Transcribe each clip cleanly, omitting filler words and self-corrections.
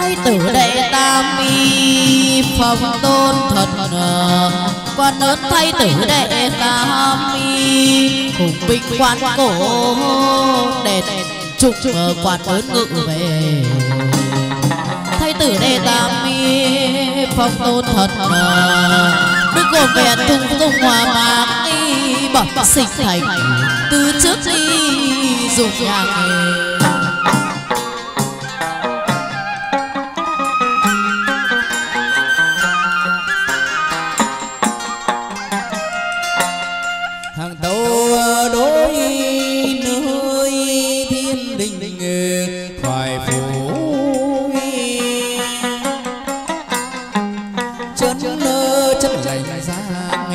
Thái tử đệ tam mi phong tôn thật quan ơn thái tử đệ tam mi cùng binh quan cổ để trục quan ơn ngự về. Thái tử đệ tam mi phong tôn thật đức của mẹ thung dung hòa mạc bẩm sinh thành từ trước đi dùng nhạc hàng tâu đối nơi thiên đình thoại phủ chân chân lành ra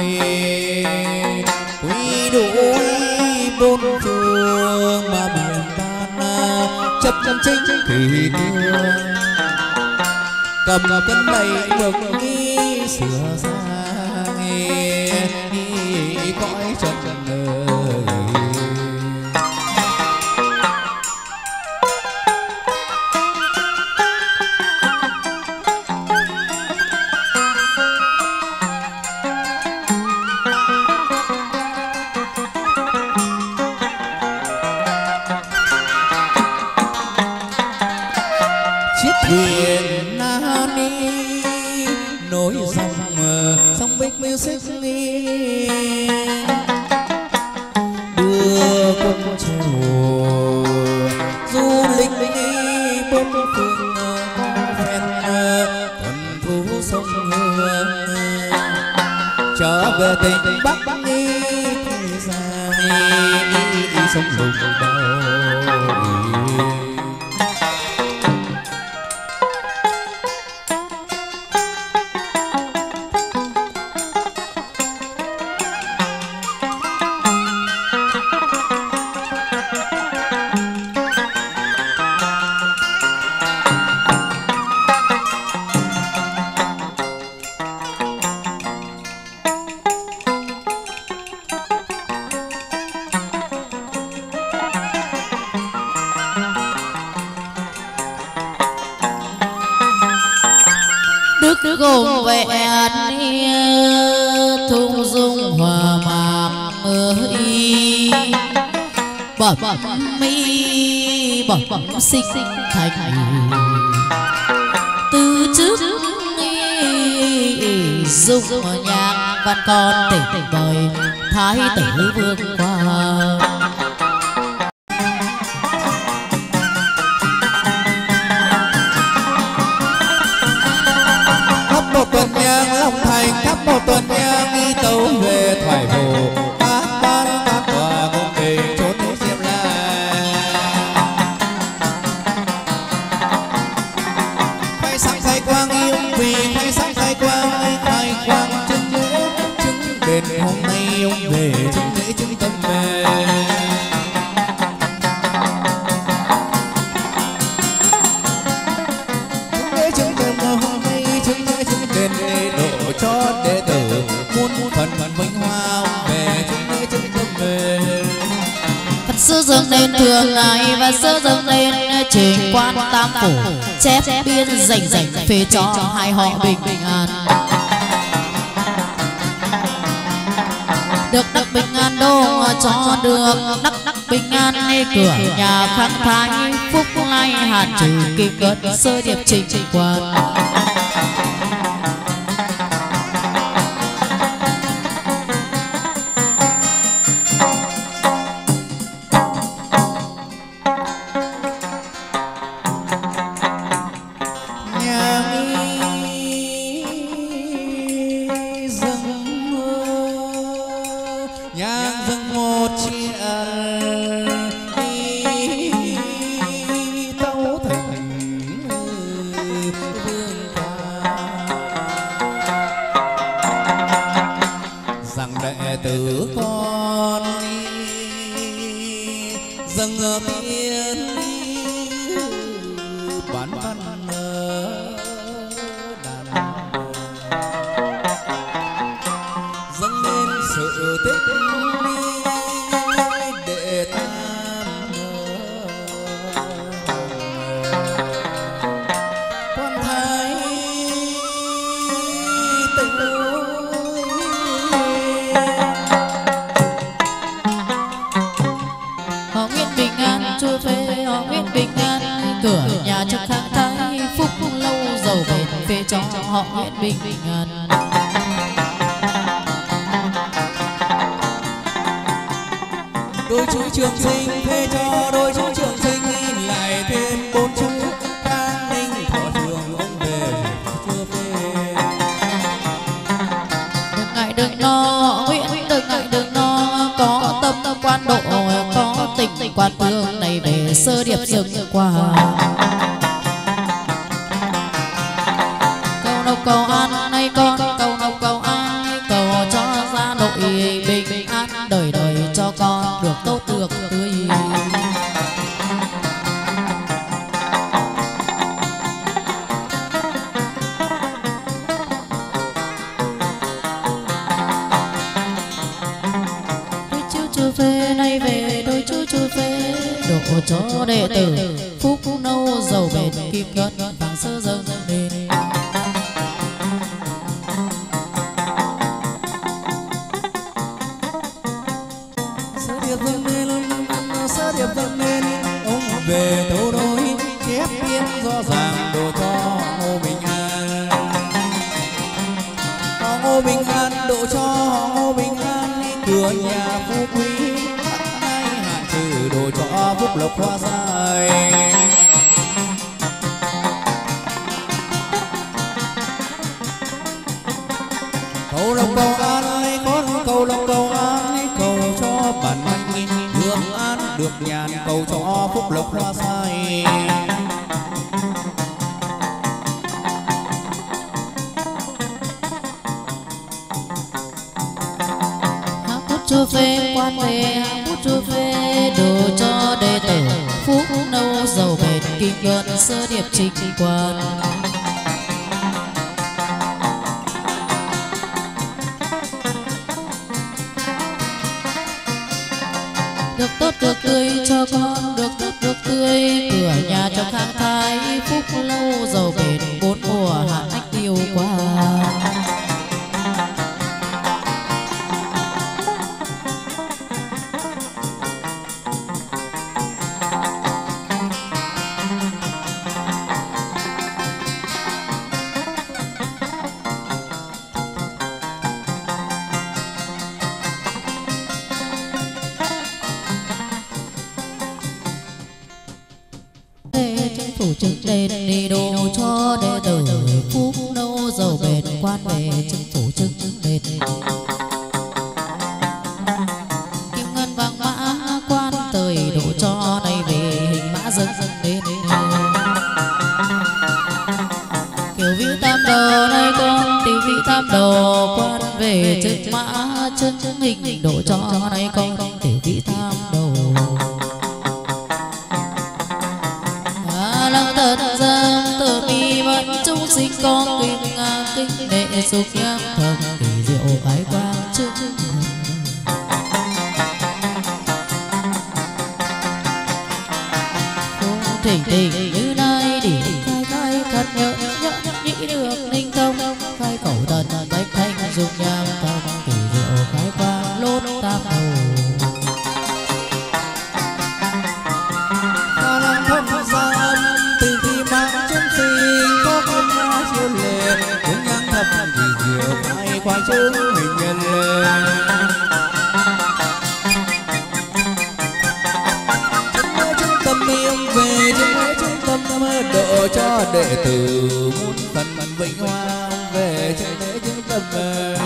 quý đuổi bốn phương mà miền tan chấp chân chính kỳ tương cầm cân đầy được nghi sửa ra cõi chân thuyền Nani nối dòng Bích Music đưa quân trầu du lịch bốn phương có phen thuần thú sông Hương trở về tỉnh Bắc thì ra sông Lục Đầu. Đức gồm vẹn thung dung hòa mạc y bẩm mi bẩm sinh thành từ trước dung nhạc văn con tỉnh bời thái tử vương qua. Một tuần nhang Long Thành khắp một tuần nhang đi tấu về thoại hồ các ban các tòa cùng về trốn diêm la khai sáng khai quang yêu vì khai sáng khai quang chứng lễ chứng đền hôm nay ông về chứng lễ chứng tâm về cho đệ tử muôn phần vinh hoa về chúng lễ chứng tâm về. Phật sư dâng lên thường ngày và sư dâng lên trình quan tam phủ chép biên rành phê cho hai họ bình an được đắc bình an đô cho được đắc bình an cửa nhà khang thái phúc lai hạt trừ kỳ cất sơ điệp trình quan. chúa phê họ Nguyễn bình an, cửa nhà cho khang thái phúc lâu giàu bền phê cho họ Nguyễn bình an. Đôi chú trường sinh phê cho đôi chú trường sinh lại thêm 4 chú An Ninh thọ trường ông về chưa phê. Đừng ngại đừng lo Nguyễn đừng ngại đừng lo, có tâm quan độ có tình quan thương này về sơ điệp dừng qua. Cầu nộc cầu an nay con, cầu nộc cầu an cầu cho gia nội bình an, đời đời cho con được tốt được tươi. Đôi chú chư phê nay về đôi chú chư phê độ cho đệ tử phúc nâu giàu bền kim ngân vàng sơ dâng lên. Sơ điệp dâng lên ông về tấu đôi chép biên rõ ràng đồ cho Ngô Bình An. Họ Ngô Bình An độ cho họ Ngô Bình An, cửa nhà phú quý hai hạ trừ đồ cho phúc lộc hoa dài. Cầu lộc cầu an ơi con, cầu lộc cầu an ơi, cầu cho bản anh được an được nhàn, cầu cho phúc lộc hoa sai. Hạ cút chư phê quan về hạ cút chư phê đồ cho đệ tử phúc nâu giàu bền kim ngân sơ điệp trinh quan. Được tốt được tươi cho con được tốt được tươi, cửa nhà cho khang thái phúc lâu giàu bền bốn mùa hạn ách tiêu qua. Phủ trực đền đi đồ cho đệ tử phúc nâu giàu bền quan về chứng phủ trực đền. Kim ngân vàng mã quan tời độ cho này về hình mã dâng lên. Kiểu vị tam đồ này con tiểu vị tam đồ quan về trực mã chân hình độ cho này con tiểu vị tam đồ. Tận giang tự mi vẫn chúng sinh con kinh đệ sục nhang thầm kỳ diệu ái quang trước. Không thỉnh thỉnh như nay để khai khai khát nhợn nhẫn nhĩ được ninh thông, khai khẩu tận bách thanh dùng nhang thầm kỳ diệu ái quang lốt tam đầu. Quang chứng hình nhân lên trung tâm miệng về trung tâm độ cho đệ tử muôn phần vĩnh hoa về trung tâm về.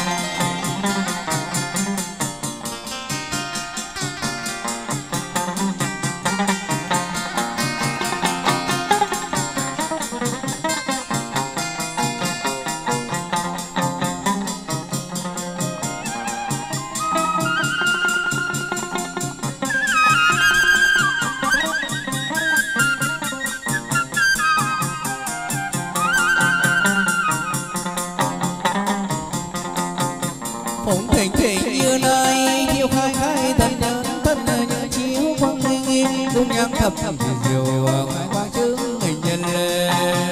Phụng thỉnh thỉnh như nay thiêu khai khai thân như chiếu quang minh dung nhang thập diệu khai quang chứng hình nhân lên.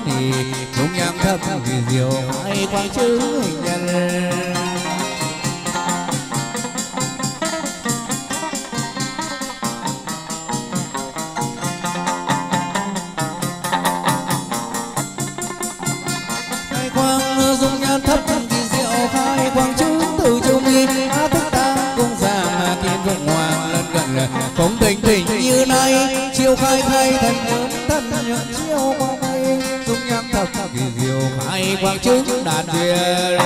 thì dung nhang thấp vì diệu hai quang chữ hình nhân. Hai quang dung nhan thấp vì diệu hai quang chữ từ châu mi thức ta cung già kim vượng hoàng lân cận không tình tình như nay chiêu khai khai thành lớn thân nhận chiêu quang hay dung nhan thập vì diệu hai quang chữ đàn duyên.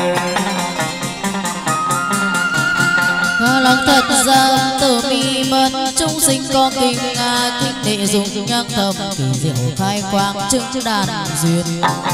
Lăng thật ra từ mi mẫn chúng sinh con kinh kinh đệ dùng nhang thầm kỳ diệu khai quang chứng đàn duyên.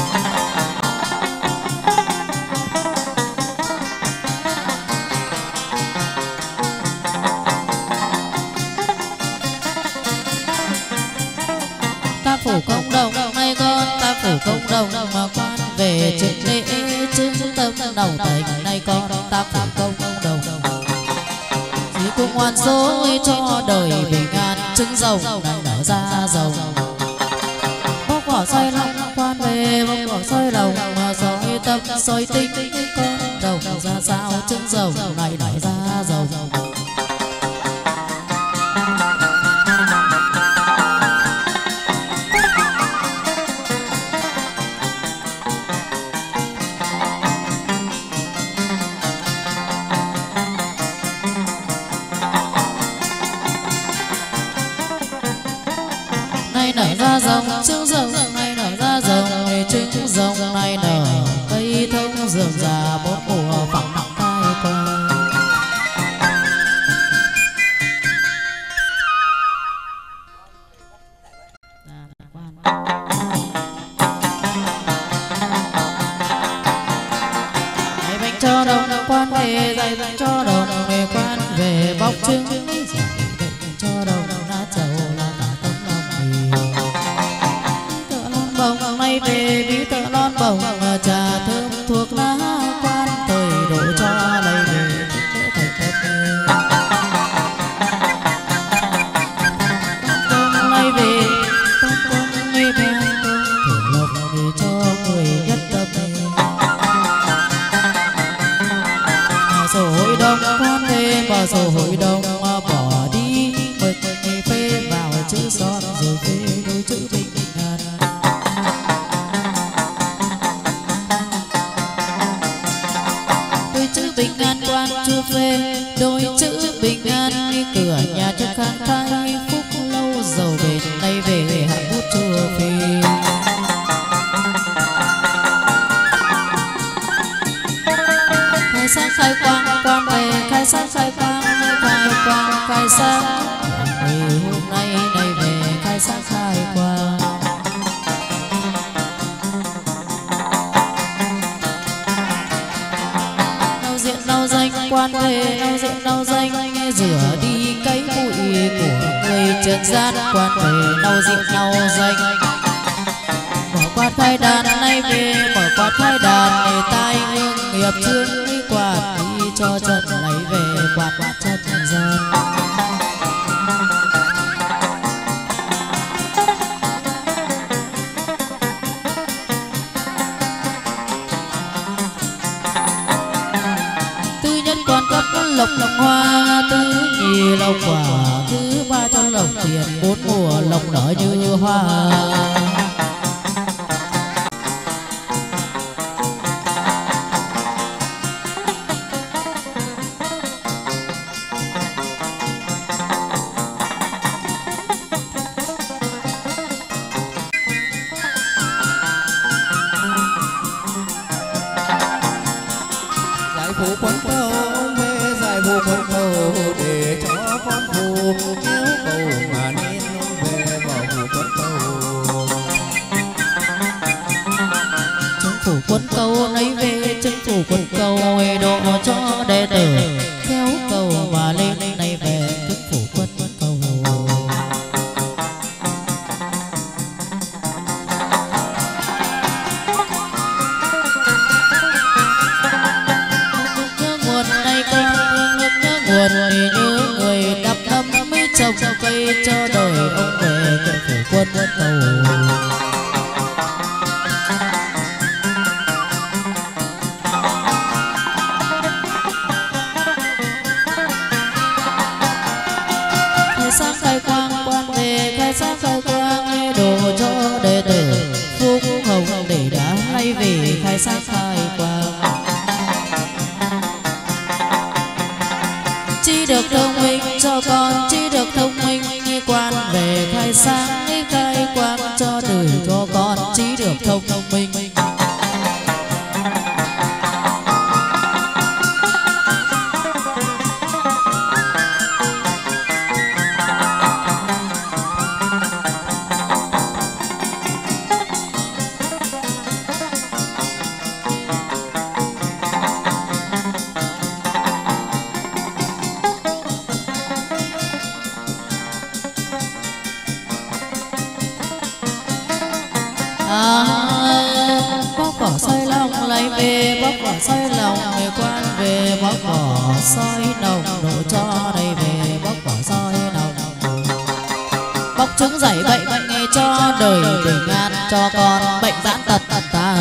Ta phủ công đồng nay con ta phủ công đồng mà quan về trực lễ chứng tâm đầu thành nay con ta phủ công đồng chỉ cùng ngoan số cho đời bình an trứng rồng này nở ra rồng bóc vỏ xoay lòng quan về bóc vỏ xoay lòng mà soi tâm soi tinh con đồng ra sao trứng rồng này nở ra rồng. Nở ra rồng trứng rồng này nở ra rồng trứng rồng này nở cây thông rừng già bốn mùa phẳng khai quang. Dạy bánh cho đồng quan về dạy bánh cho đồng về quan về bóc trứng dạy bánh cho đồng lá trầu là cả tấm lòng bồng nay về bí tợ lon bồng trà thơm thuộc lá quan thời đổ cho lấy về thầy thầy bồng nay về bồng nay về thưởng lộc về cho người nhất tâm sổ hội đồng quan về bỏ sổ hội đồng bỏ đi mực phê vào chữ son rồi phê đôi chữ bình an. Bình an quan chu phê đôi chữ bình an đi cửa nhà cho khang khai phúc lâu giàu bền nay về hạ bút chùa phê. Khai sáng khai quang quan về khai sáng khai quang khai sáng hôm nay nay về khai sáng khai quang. Lau danh quan về lau diện lau danh rửa đi cái bụi của người trần gian quan về lau diện lau danh mở quạt khai đàn nay về mở quạt khai đàn để tai hương nghiệp chương đi quạt đi cho trận lấy về quạt quạt chân gian. Quan cấp lộc lộc hoa thứ nhì lộc quả thứ ba cho lộc tiền bốn mùa lộc nở như hoa. Giải phú quấn câu giải phú quấn câu để cho con phù kéo cầu mà nên về vào phú quấn câu. Chứng phủ quân câu lấy về chứng phủ quân câu độ cho đệ tử kéo cầu mà lên này về chứng phủ quân câu. Nguồn như người đắp đâm mới trồng cây cho đời ông về quân phủ quân cầu. khai sáng khai quang cho đời cho con trí được thông minh. Bóc vỏ soi lòng lấy về, bóc vỏ soi lòng về quan về, bóc vỏ soi nồng độ cho đây về, bóc vỏ soi nồng bóc trứng dậy bệnh nghe cho đời bình an cho con bệnh giãn tật tàn.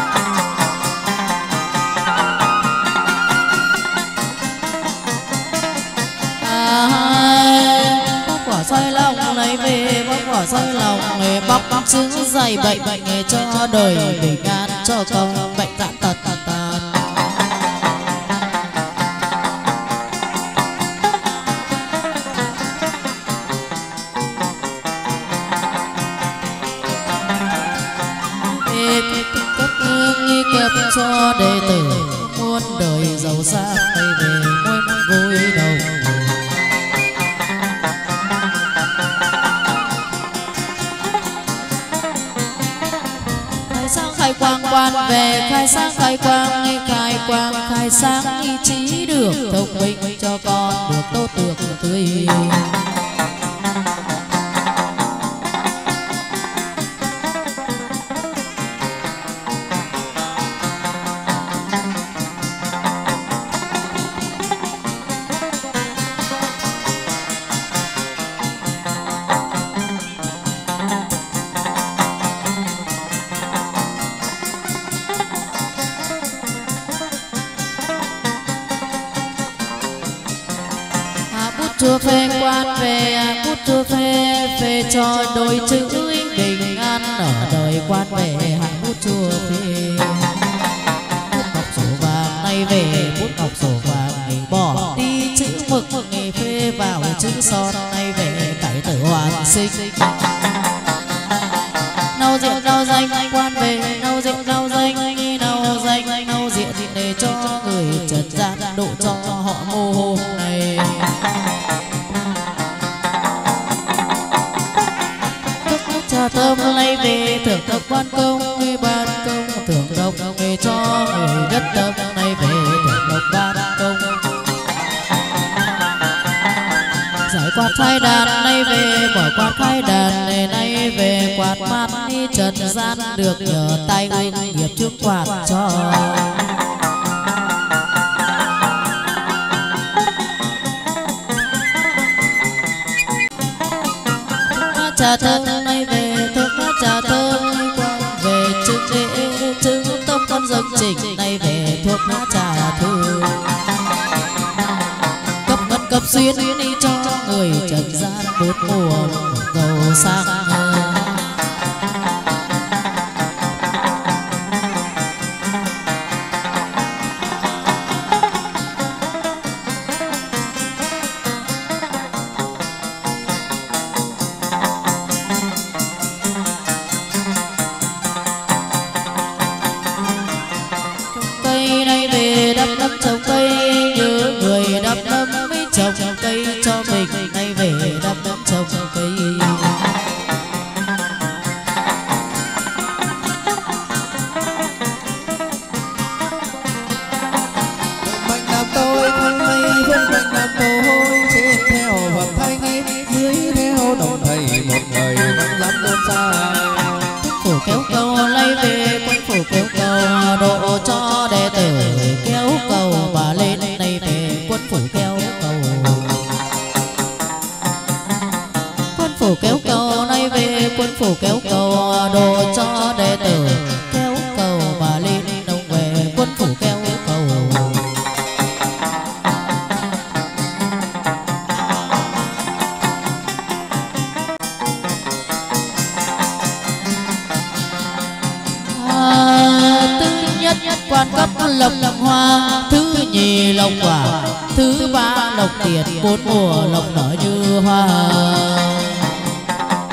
Soi lòng lấy về, bóc vỏ soi lòng về, bóc trứng dày bệnh nghề cho đời bình an cho con bệnh giãn tật tàn. Cấp nghi kẹp cho đệ tử muôn đời giàu sang về ngôi vui đầu. Khai quang quan về, khai sáng khai quang, khai quang khai sáng ý chí được thông minh cho con được tốt được tươi. Chùa phê quan về, bút chùa phê cho đôi chữ bình an ở đời quan về, hãy bút chùa phê. Bút ngọc sổ vàng nay về, bút ngọc sổ vàng bỏ đi chữ mực nghề phê vào chữ son nay về, cải tử hoàn sinh. Nâu diện nâu danh quan về, nâu diện nâu danh, nâu danh nâu diện để cho người trần gian độ cho họ mô hôm này. Trà thơm lấy về thưởng thập ban công thưởng độc về cho người đất tâm nay về thưởng độc ban công. Giải quạt khai đàn nay về, bỏ quạt khai đàn nay về, quạt mát trần gian được nhờ tay nghiệp trước quạt cho. Trà thơm nay về, thuốc trà thơm quan về, trứng lễ trứng tôm con dâng trình nay về, thuốc trà thơm cấp ngân cấp xuyên đi cho người trần gian bốn mùa giàu sang. Trồng cây nhớ người đắp đấm mới trồng cây cho mình nay về đắp đấm trồng cây. Mạnh làm tôi thân mây vương mạnh làm tôi trên theo vật thanh dưới theo đồng thầy một người vẫn dám đơn xa. Phủ kéo cầu lấy về, quân phủ kéo cầu độ cho đệ tử kéo cầu bà lên đây về, quân phủ kéo cầu. Quân phủ kéo cầu nay về, quân phủ kéo cầu độ cho đệ tử kéo cầu bà lên đông về, quân phủ kéo cầu. Quan cấp lộc hoa, thứ nhì lộc quả, thứ ba lộc tiền, bốn mùa lộc nở như hoa.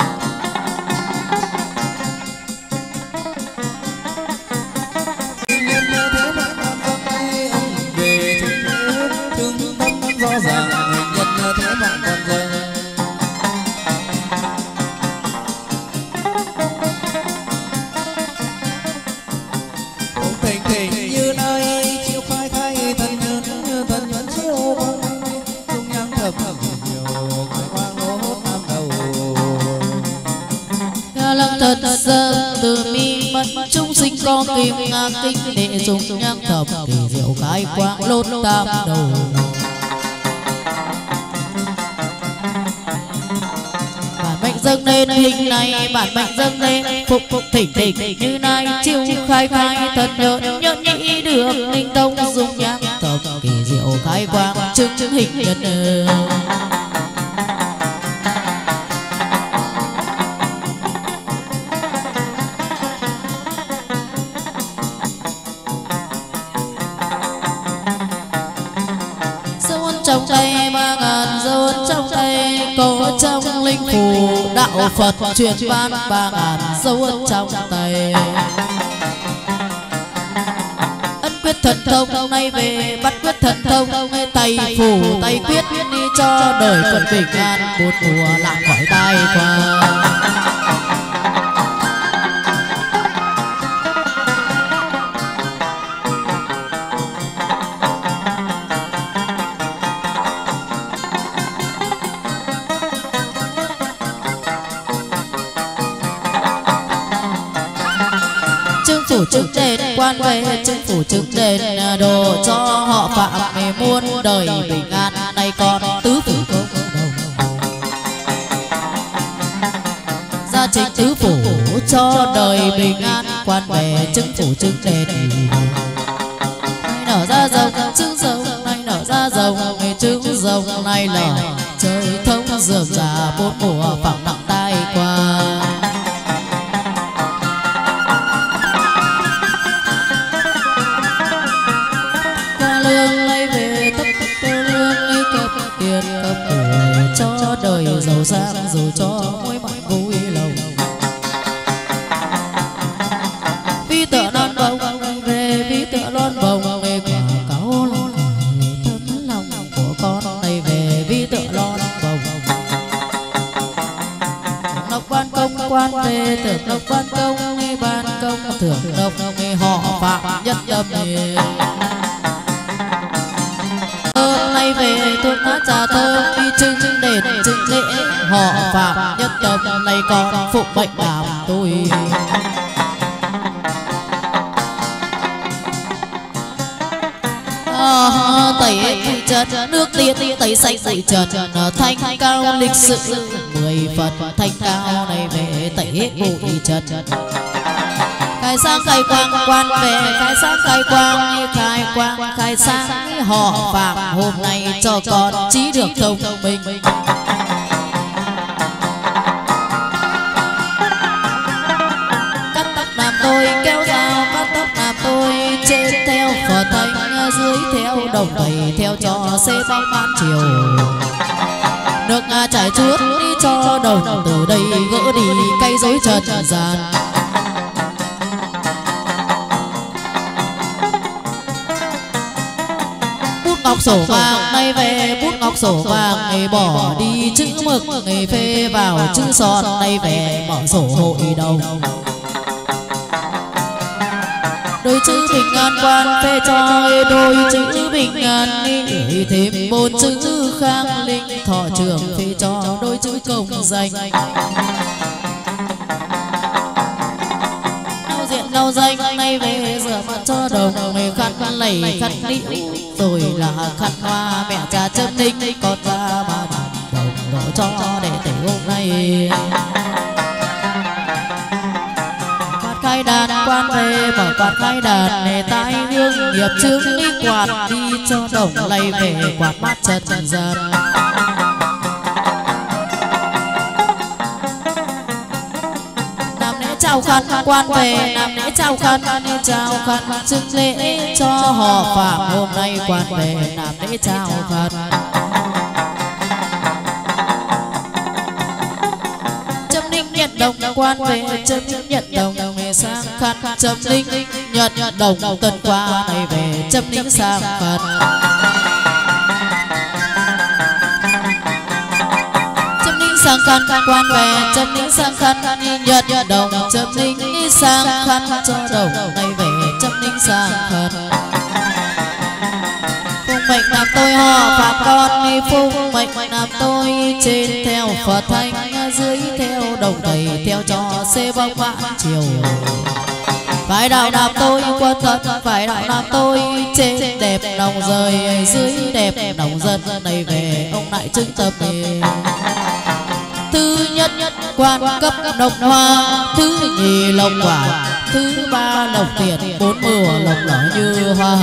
lăng thật sơ từ mi mất chúng sinh có kim nga kinh đệ dùng nhang thập kỳ diệu khai quang lốt tam đầu. Bản mệnh dâng lên hình này, bản mệnh dâng lên phục phục thỉnh thỉnh như nay chiêu khai khai thật nhợn nhợn nhĩ được linh tông dùng nhang thập kỳ diệu khai quang chứng hình nhân. Trong tay 3.000 dấu trong tay có trong linh phù đạo Phật truyền ban 3.000 dấu trong tay. Ân quyết thần thông nay về bắt quyết thần thông tay phủ tay quyết đi cho đời Phật bình an một mùa lạc khỏi tai qua. Chứng đền quan về chứng phủ chứng đền đồ cho họ phạm muôn đời bình an nay con tứ phủ công đồng gia chính tứ phủ cho đời bình an quan về chứng phủ chứng đền nay nở ra rồng trứng rồng nay nở ra rồng trứng rồng nay lở trời thông dường già bốn mùa phẳng nặng tai qua. Cấp tuổi cho đời giàu sang rồi cho mỗi mọi vui lòng. Vì tựa non bồng về vì tựa non bồng về quả cáo lon tấm lòng của con này về vì tựa non bồng. Lộc ban công quan về tưởng lộc ban công thưởng lộc họ phạm nhất tâm nay về tôi đã trà thơ đi chứng đền chứng lễ họ phạm nhất tâm nay con phục bệnh đảm tôi. Tẩy bụi trần nước tiên tẩy sạch bụi trần thanh cao lịch sự 10 phần thanh cao này về tẩy hết bụi trần. Khai sáng khai quang quan về khai sáng khai quang khai sáng họ phạm hôm nay cho con trí được thông minh. Cắt tóc làm tôi kéo dao cắt tóc làm tôi trên theo Phật thanh dưới theo đồng thầy theo cho xe bóng ban chiều nước chảy chuốt đi cho đồng từ đây gỡ đi cây rối trần gian. Ngọc sổ vàng nay về bút ngọc sổ vàng ngày bỏ đi chữ mực ngày phê vào chữ son nay về mở sổ hội đồng. Đôi chữ bình an quan phê cho đôi chữ bình an gửi thêm một chữ khang linh thọ trường phê cho đôi chữ công danh. Lau danh nay về rửa mặt cho đồng mày khăn lầy khăn liễu rồi là khăn hoa mẹ cha châm ninh con ra mà đồng đổ cho để tẩy hôm nay. Quạt khai đàn quan về mở quạt khai đàn để tai hương nghiệp chướng đi quạt đi cho đồng lay về quạt mát trần gian. Chào khăn quan về làm lễ chào khăn chứng lễ cho họ phạm hôm nay quan về làm lễ chào khăn. Châm ninh nhận đồng quan về châm nhận đồng về sang khăn châm ninh nhận đồng tân qua này về châm ninh sang khăn. Sang khăn quan về châm ninh sang khăn nhận đồng châm ninh sang khăn cho đồng này về châm ninh sang khăn. Cùng mệnh làm tôi họ phạm con phúc mệnh làm tôi, trên theo Phật thánh, dưới theo đồng thầy, theo cho xê bông vãn chiều. Phải đạo làm tôi quân thân, phải đạo làm tôi, trên đẹp lòng rời, dưới đẹp lòng dân này về ông lại chứng tâm này. Thứ nhất quan cấp lộc hoa, thứ nhì lộc quả, thứ ba lộc tiền, bốn mùa lộc nở như hoa.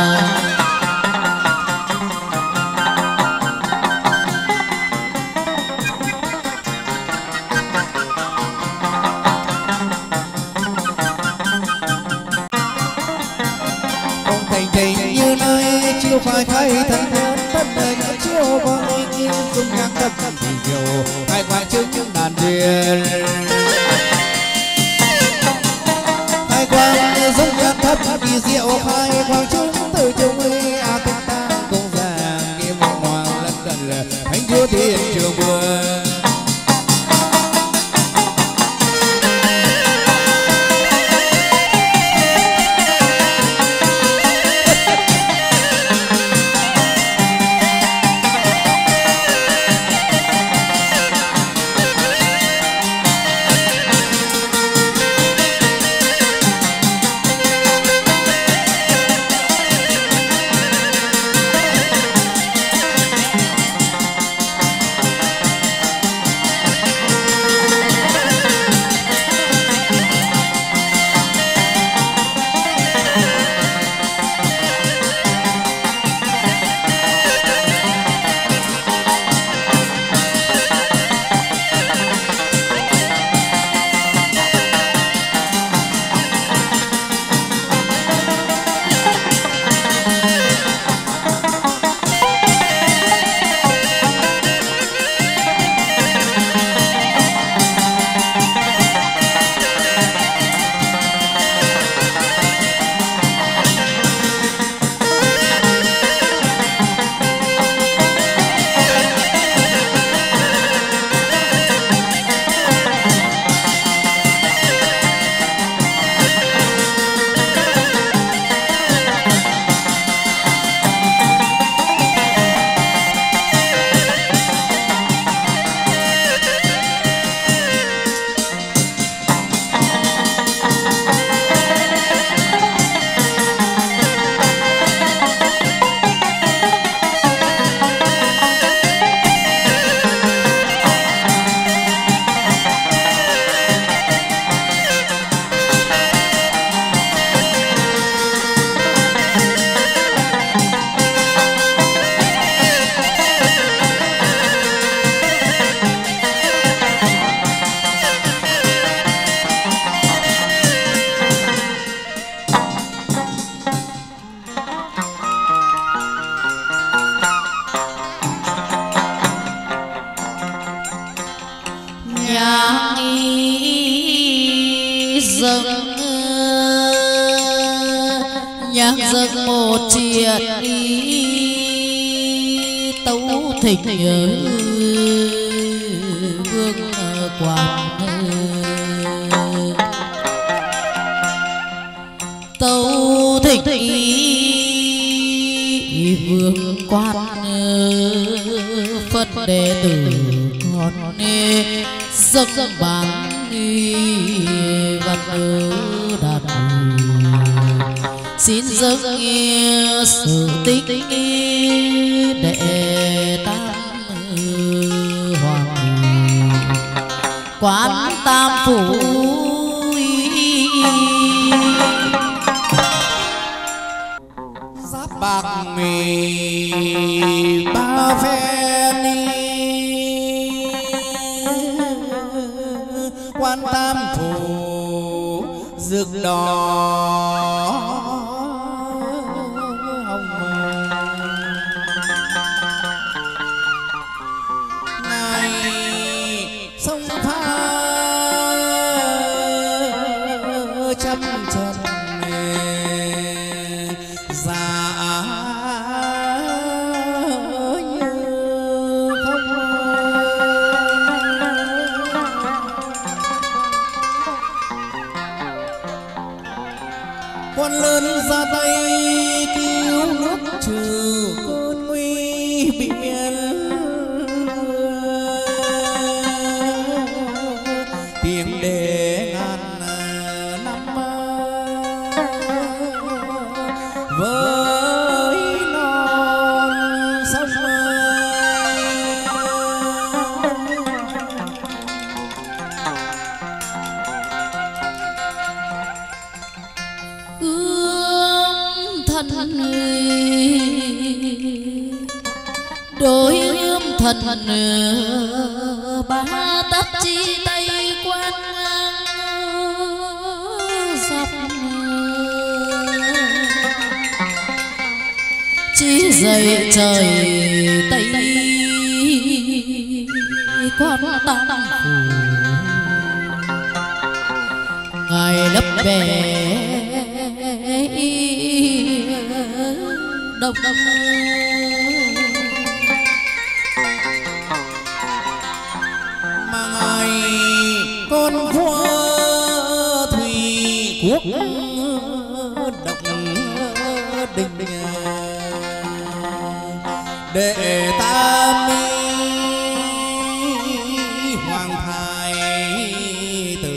Ông thành thành như nơi chiều phải khai thân thân, tất đời những chiều qua ngôi kia dung nhang tập thì nhiều hai quan trước những đàn điền. Hai quan dung nhang thấp kỳ diệu, hai quan chúng từ chung ấy a tinh tăng công giang kim hoàng lân cận thánh chúa thiên trường vườn. nhạc dâng một triệt tấu thịnh vương quan tấu thịnh vương quan phân đệ tử con dâng bán văn đạt xin dâng sự tích đệ tam hoàng quán tam phủ giáp bạc mì ba phen quan tam phủ rực đỏ hồng ngày sông pha trăm trần già như không quan lớn ra tay cứu nước trừ cơn nguy biển để ngàn năm với non sông gươm thần đôi gươm thần ba tấc chi tay quan dọc chi dậy trời tây quan tam phủ ngài lấp bè đông đông mà ngài con vua thủy quốc độc đình để ta mi hoàng thái tử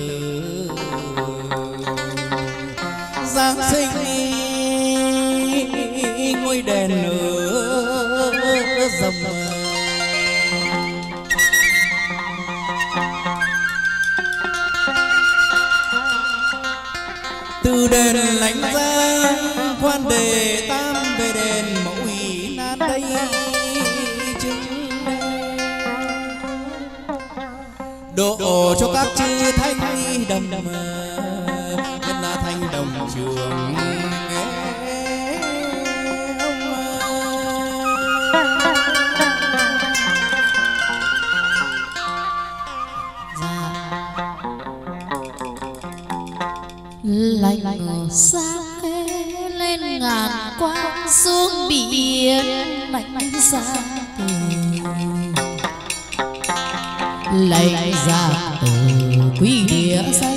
giáng sinh ngôi đền lửa rầm từ đền lãnh giang quan đề tam về đền mẫu ý nan đây chứng độ cho các chư thanh đồng nhất là thanh đồng trường lạnh sáng lên ngàn quang xuống biển lạnh ra từ lạnh ra từ quý địa danh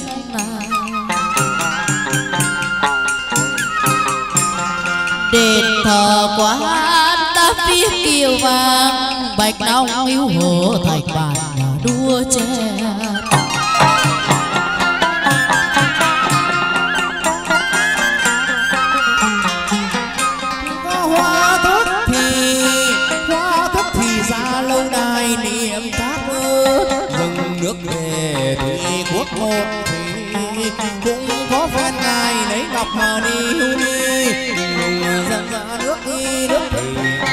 đền thờ quán đã viết kiều vàng bạch long yêu hồ thạch bản đua che nước về thủy quốc một thì cũng có phen ngài lấy ngọc mà đi hưu đi dần ra nước đi nước thì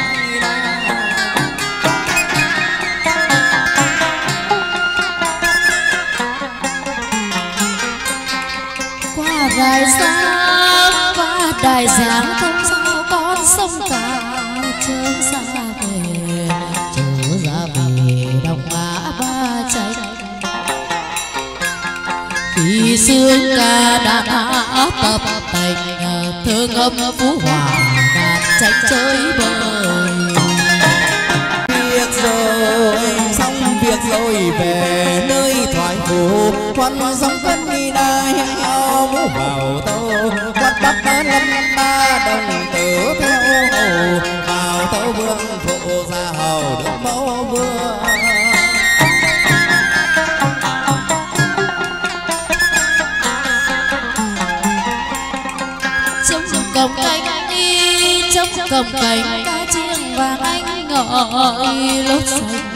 qua đài giáng không sao con sông cả chớ ra về đồng ngã ba chạy khi xương ca đàn tập thành thương âm phú hòa đàn tránh chơi bời việc rồi xong việc rồi về nơi thoại phủ quan dòng cân đi đai áo mũ vào tâu quát bắt ba lâm ba đồng tử theo hầu vào tâu vương phụ ra hầu được mẫu vương cầm cánh đi trong cầm cánh ca chiêng vàng anh ngợi lốt xanh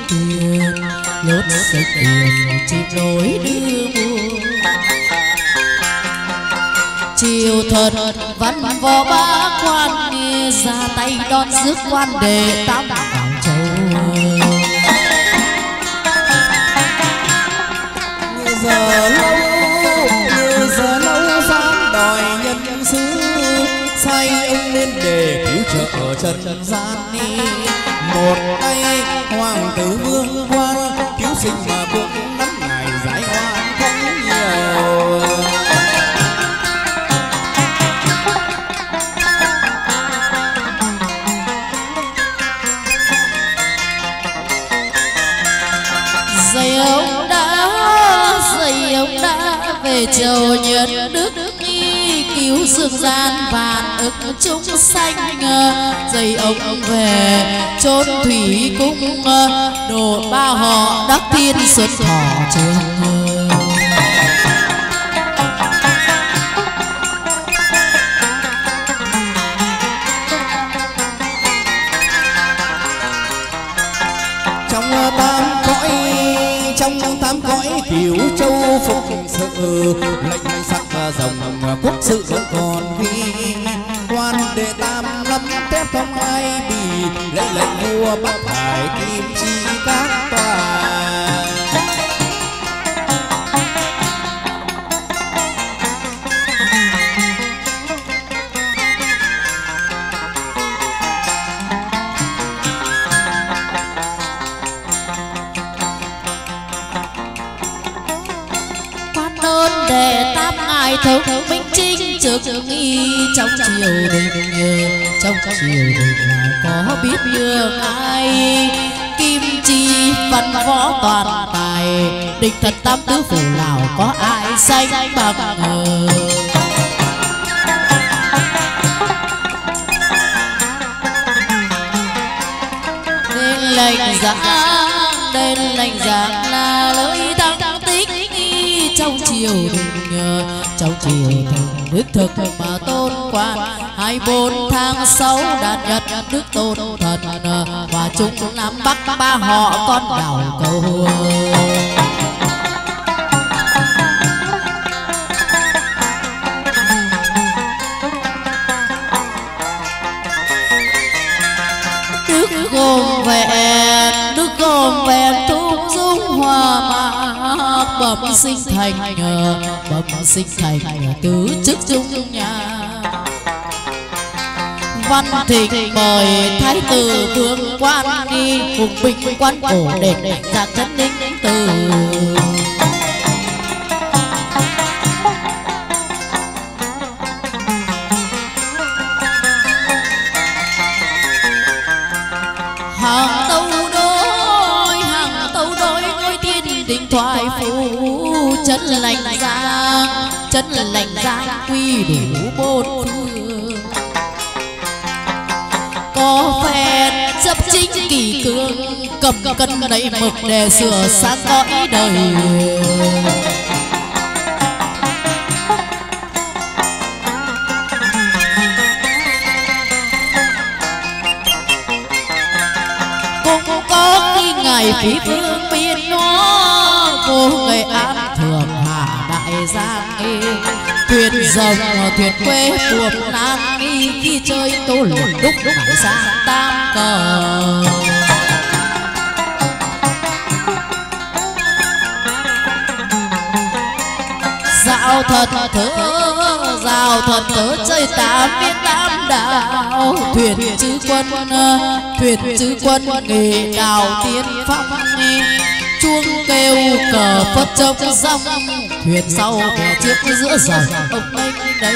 tiền chim nối đưa buồn chiều thật văn võ bá quan ra tay đón rước quan đề tam đảo châu giờ lâu dám đòi nhân xứ sai ông lên để cứu trợ trần gian đi một tay hoàng tử vương quan cứu sinh mà cũng nắm ngài giải oan không nhiều dày ông đã về chầu nhận đức cứu dương gian vạn ức chúng sanh dây ông về chốn thủy cung độ ba họ đắc thiên xuất thọ trường sự lệnh sắc rồng quốc sự vẫn còn ghi quan đệ tam lâm thép không ai bị lệnh vua bắt phải kim chi các tòa. Đệ tam ngài thống minh chính trực nghi trong triều đình, trong triều đình có biết nhường ai kim chi văn võ toàn tài, địch thật tam tứ phủ nào có ai sánh bằng. Đến lệnh giáng là lối tăng tích trong triều đình, trong triều đình đức thực mà tôn quan 24 tháng 6 đạt nhật đức tôn thần và chúng Nam Bắc ba họ con đảo cầu. Đức gồm vẹn thúc dung hòa mạc bẩm sinh thành tứ chức dung nhà. Văn thịnh mời thái tử vương quan đi cùng binh quan cổ đền giặc chân ninh từ. Hàng tâu đối ngôi thiên đình thoại phú chân lành giang quy đủ bốn phương. Có phen chấp chính kỳ cương cầm cân đẩy mực để sửa sáng cõi đời. Cũng có khi ngài phí vương biên nó vô người an thường hạ đại giang thuyền rồng thuyền quê buồm nan khi chơi tô lục đúc nảy sang tam cờ. Dạo thật thớ chơi tám biết tám đạo thuyền chữ quân nghề đào tiên phong chuông kêu cờ phất trông rong thuyền sau bè trước giữa dòng ông đây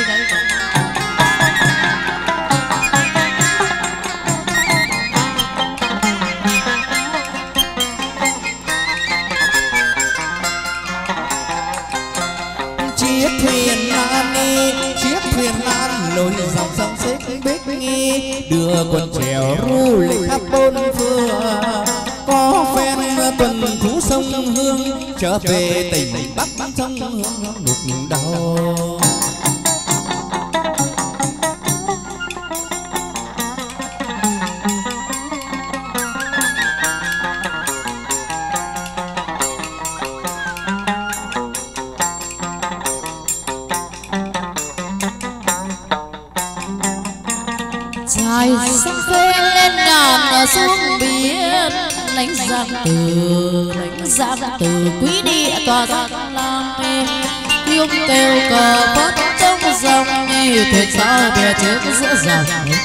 chiếc thuyền nan lội dòng sông xích bích nghi đưa quân chèo ru lịch khắp bốn phương. Có phen tuần thú sông Hương trở về tỉnh Bắc sông Hương đục đau. Trời sông phê lên ngàn xuống biển lãnh giang từ quý địa tòa giang lam tiếng kêu cờ phất trong dòng thuyền sao bè trước giữa dòng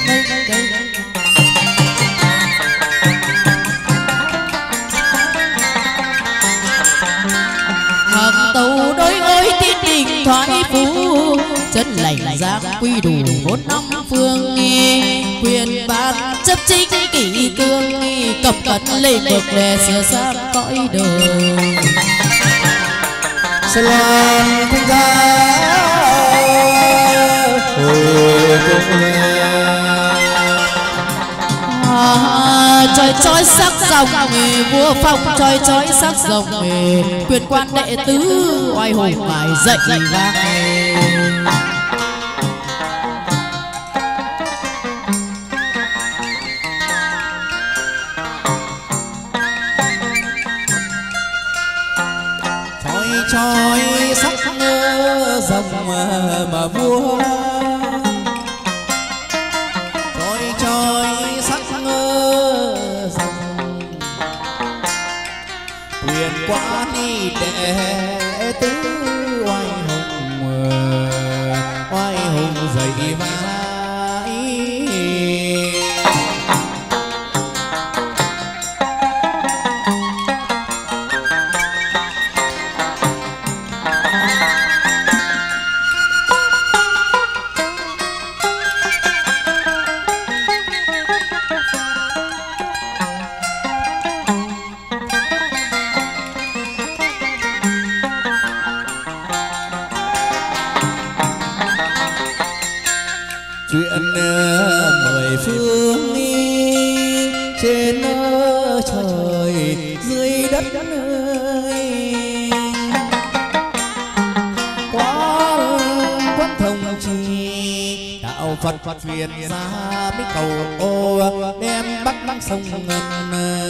hàng tàu đối ôi tiên đình thoái phú chân lành giang quy đủ 4 năm phương quyền ban chấp chính kỷ cương cập cận lên mực để sửa sang cõi đời. Salam thanh gia trời trói sắc dòng vua phong trời trói sắc dòng quyền quan đệ tứ oai hùng phải dậy vang. Chói sắc dòng mà vua trôi sắc dòng quyền quá đi đệ tứ oai hùng dậy vai. Chuyện mười phương trên trời dưới đất ơi, quán thông trì đạo Phật truyền ra mấy cầu ô đem bắc sông Ngân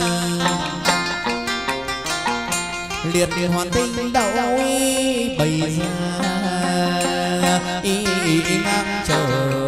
liệt hoàn tinh đậu bày ra ngang trời.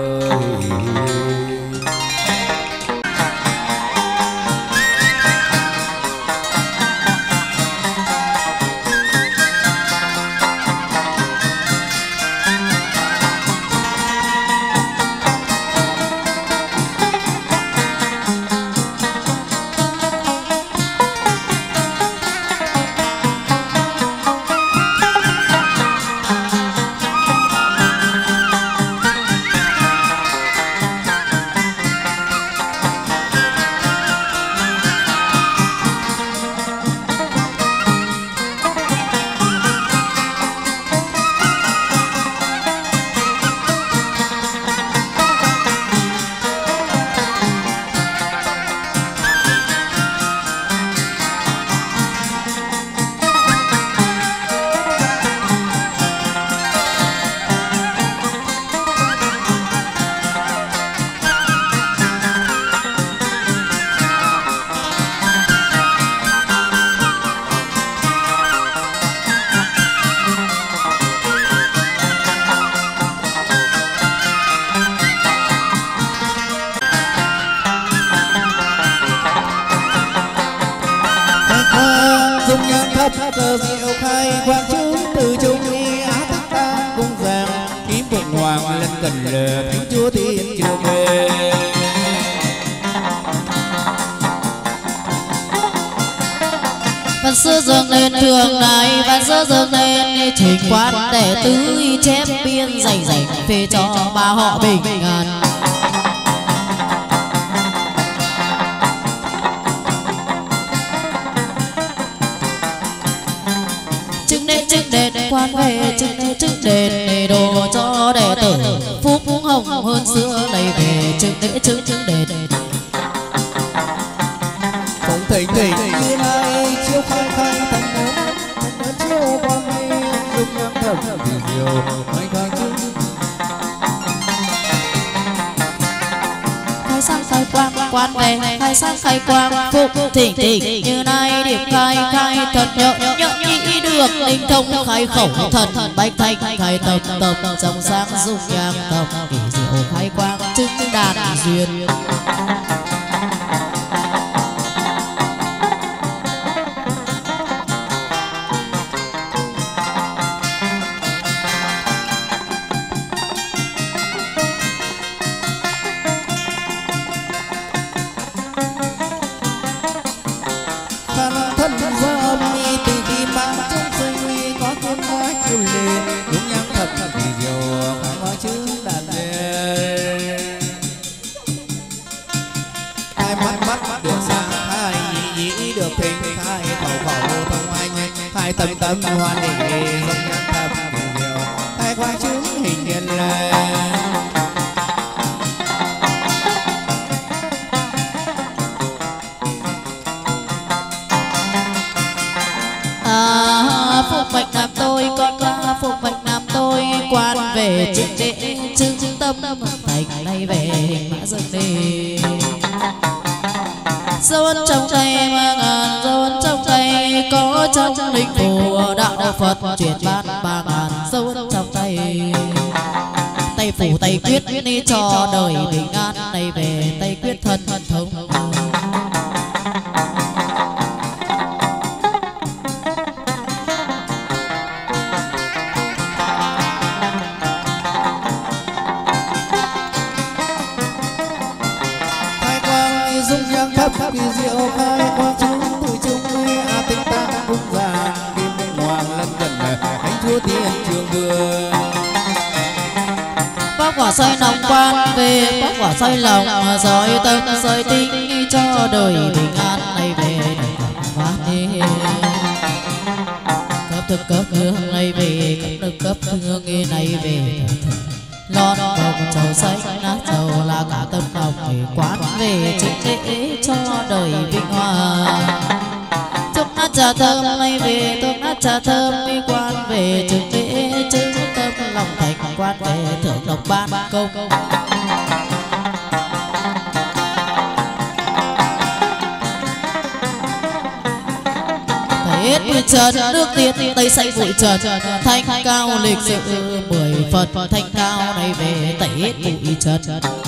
Cờ diệu khai quang chứng từ trung y á tắc ta cung vàng kiếm phụng hoàng lên cần lờ thánh chúa thiên trường về. Văn sư dâng lên thường này, văn sư dâng lên trình quán đệ tứ chép biên dày dày phê cho ba họ bình an. Chứng đền quan về chứng đền để đồ cho đệ tử phúc hồng hơn xưa lấy về chứng đền không thỉnh thỉnh như này chiếu khai khai thần ấn chiếu qua mây lúc nhắm thầm vì diệu mấy khai chứng khai sang khai quang quan về khai sang khai quang phúc thỉnh thỉnh như này điểm khai khai thật nhợ nhĩ được linh thông khai khẩu thần bách thanh khai tập dòng sang dung nhang tập kỳ diệu khai quang chứng đàn duyên. Tâm tâm hoa nỉ dòng nhang thập kỳ diệu khai khoa chứng hình hiện lên. Phục mệnh nam tôi con là phục mệnh nam tôi quan về chứng đệ chứng tâm thành nay về hình mã dâng đề. dấu ấn trong tay ba ngàn dấu ấn trong tay có trong linh phù đạo Phật truyền bát ba ngàn dấu ấn trong tay tay phủ tay quyết đi cho đời bình an này về tay quyết thân thống kỳ diệu khai quang chúng tự chung a tinh tăng cung già kim hoàng lân gần thánh chúa thiên trường vương bác quả xoay lòng quan về bác quả xoay lòng soi tâm soi tinh cho đời bình an này về phát đi cấp thực cấp hương này về cấp thực cấp hương này về lon bồng trầu xanh nát trầu là cả tâm lòng để quán về chữ lễ cho đời vinh hoa chúc nát trà thơm nay về chúc nát trà thơm đi quan về chữ lễ chữ tâm lòng thành quan về thưởng lộc ban công hết bụi trần nước tiết tây xanh bụi trần thanh cao lịch sự 10 Phật thanh cao này về tẩy hết bụi trần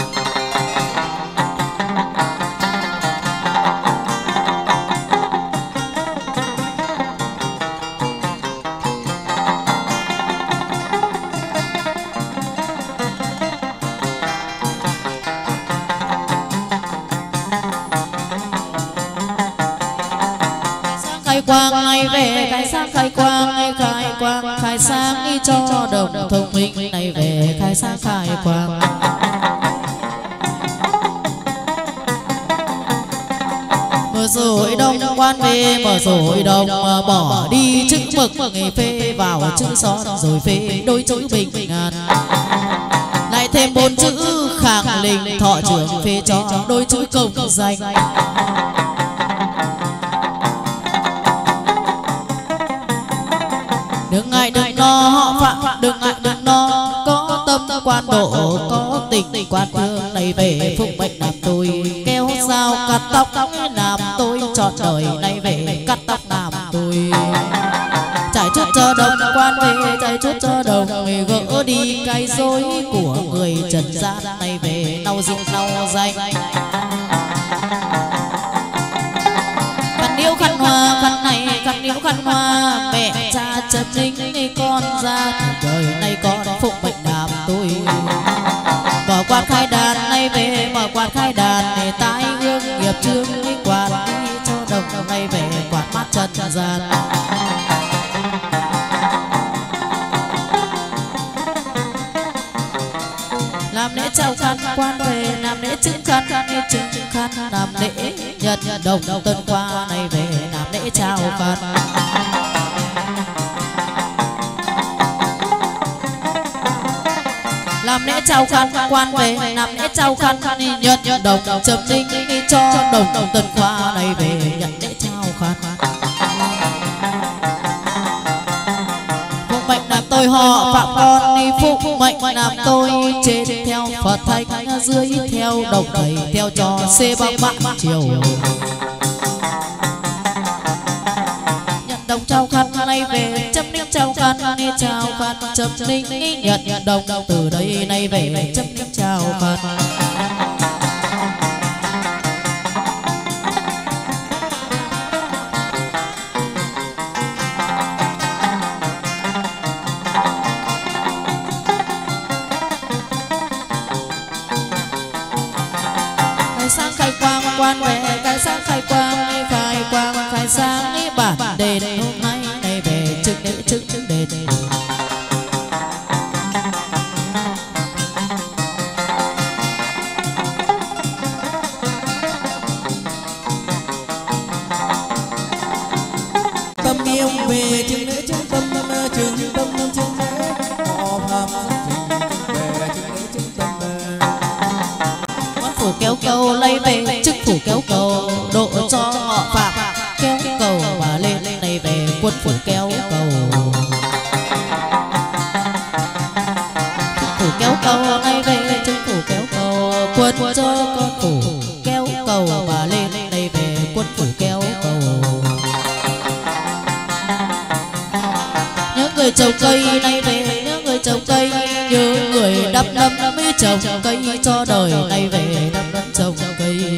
quang này về khai sáng khai quang khai sáng đi cho đồng thông minh này về khai sáng khai quang mở rồi đông quan về mở rồi đông bỏ đi chữ mực nghề phê vào chữ son rồi phê đôi chữ bình an lại thêm 4 chữ khang linh thọ trưởng phê cho đôi chữ công danh đừng ngại đừng lo họ phạm đừng ngại đừng lo có tâm quan độ có tình quan thương này về phúc mệnh làm tôi kéo sao cắt tóc làm tôi trọn đời này về cắt tóc làm tôi trải chút cho đồng quan về trải chút cho đồng về gỡ đi cái dối của người trần gian này về lau dụng lau danh khăn điếu khăn hoa khăn này khăn điếu khăn hoa mẹ cha chấm linh con ra đời này con phụng mệnh đàm tôi mở quan khai đàn này về mở quan khai đàn để tái hương nghiệp chương quan cho đồng này về quạt mắt trần gian làm lễ trao khăn quan về làm lễ chứng khăn chứng khăn làm lễ nhật đồng tân qua này về làm lễ trao khăn làm lễ trao khăn quan về làm lễ trao khăn nhật đồng chấm linh cho đồng tân qua này về nhận lễ trao khăn phúc mệnh làm tôi họ phạm con đi phúc mệnh làm tôi trên theo Phật thánh dưới theo đồng thầy theo cho xê băng bạc chiều nhận đồng trao khăn này về chấm linh trao khăn chấm linh nhận đồng từ đây nay về chấm linh trao khăn sáng khai quang quan về cái sáng khai quang khai sáng đi bản đền hôm nay này về trực đền tâm yêu về chừng lễ chừng tâm chừng chừng lễ họ phạm về chừng lễ chừng tâm phủ kéo cầu lấy về chức phủ kéo cầu độ cho họ phạm kéo cầu và lên này về quân phủ kéo cầu phủ kéo cầu này về chức phủ kéo cầu quân cho con phủ kéo cầu và lên này về người trồng cây nay về, nhớ người trồng cây, nhớ người đắp đắp mới trồng cây cho đời nay về đắp đắp trồng cây.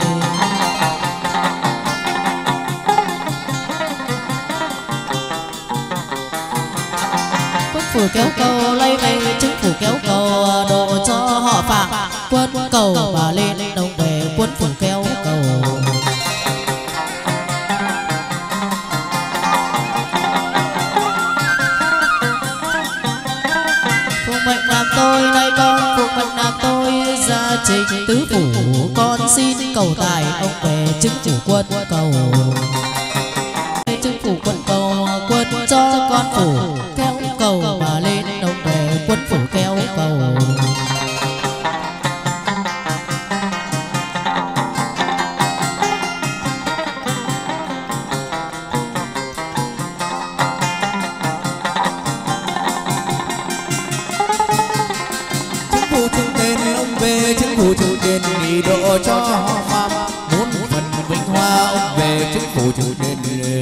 Quân phủ kéo cầu lay về, chính phủ kéo cầu độ cho họ phạm. Quân cầu bà lên đồng về, quân phủ kéo cầu. Mệnh làm tôi nay con phục mệnh làm tôi gia trình tứ phủ, con xin cầu tài ông về chứng phủ quân cầu. Chứng phủ quân cầu, quân cho con phủ kéo cầu mà lên ông về quân phủ kéo cầu. Chứng phủ chủ tiền đi độ cho phạm, muốn phần vinh hoa ông về chứng phủ chủ tiền.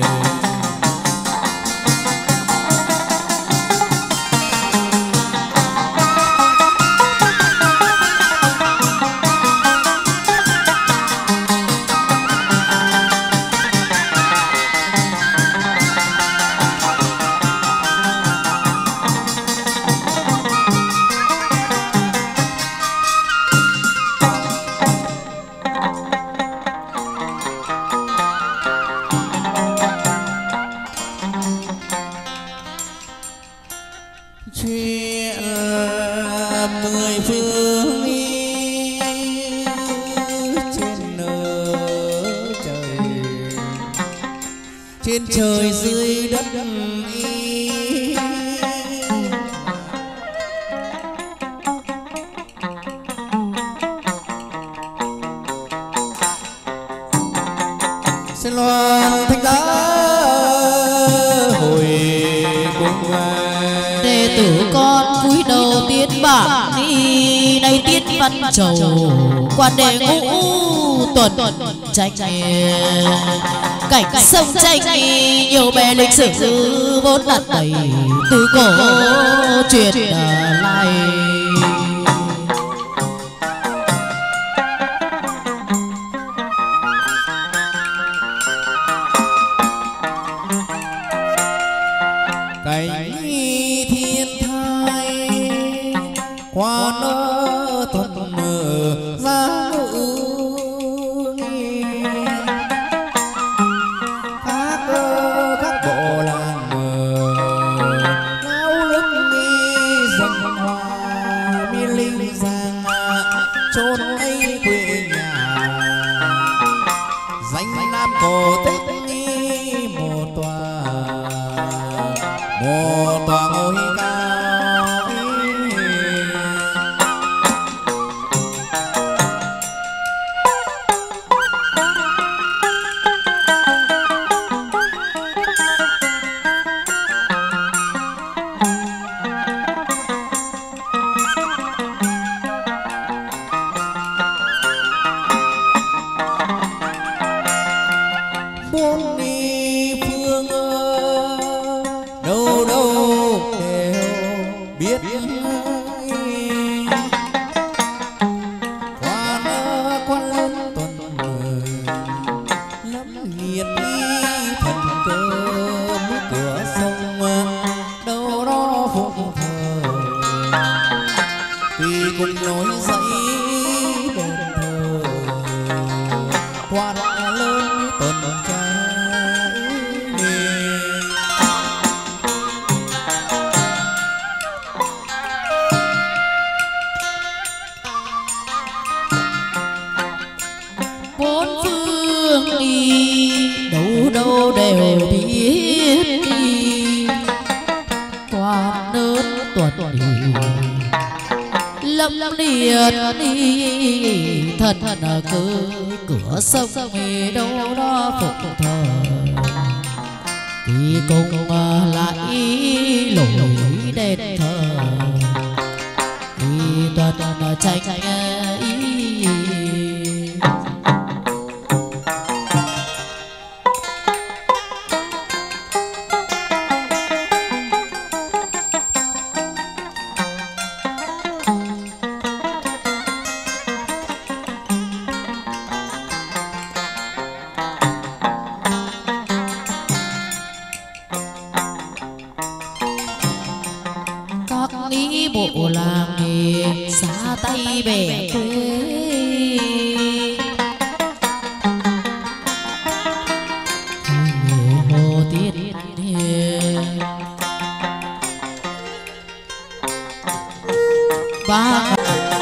Trên trời dưới đất xin loan thánh giá hồi cùng đệ tử con cúi đầu tiến bản đi, nay tiết văn trầu quan đệ ngũ tuần tranh cảnh sông tranh nhiều bè lịch sử vốn đặt đầy từ cổ truyền lại. cảnh thiên thai qua nỡ tuần ra ngôi cao. Bốn đi phương đâu đâu đều biết quan lớn tuần lắm nghiệt thần cơ nước cửa sông đâu đó phụng thờ vì cùng nối dậy đền thờ quan lớn tuần bốn phương đi đâu đâu đều biết đi quan lớn tuần đi lâm liệt đi thần cửa sông đâu đó phục thờ thì cùng lại lối đền thờ thì tuần tranh các ý bộ làm nghề xa tay bẻ quê. Hồ Tiết ba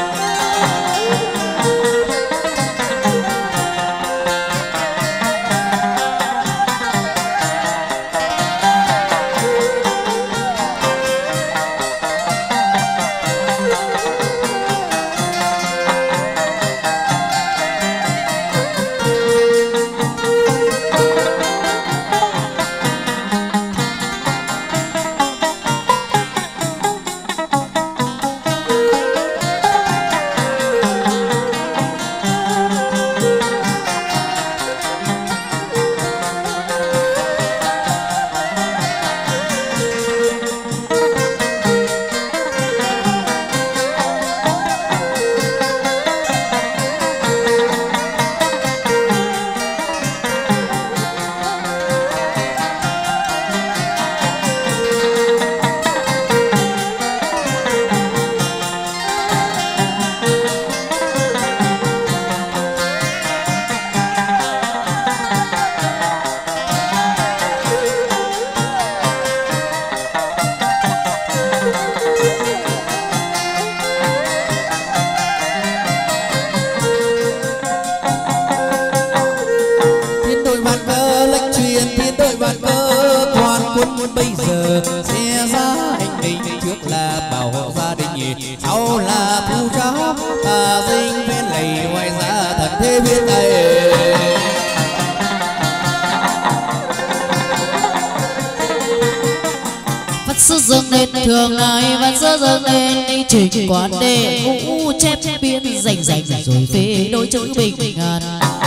trình quán đề ngũ chép biên rành rành rồi phê đôi chữ bình ngàn,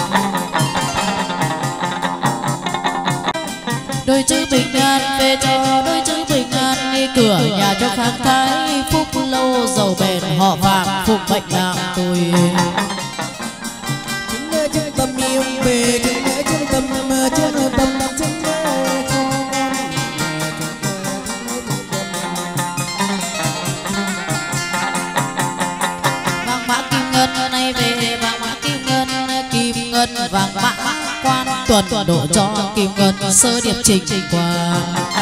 đôi chữ bình an về cho đôi chữ bình an đi cửa nhà cho khang thái phúc lâu giàu bền họ vàng phục mệnh làm tôi. Chứng mê chứng tâm yêu về chứng mê chứng tâm chứng tâm chứng mê nay về vàng mã kim ngân vàng mã quan tuần độ cho kim ngân sơ điệp trình qua.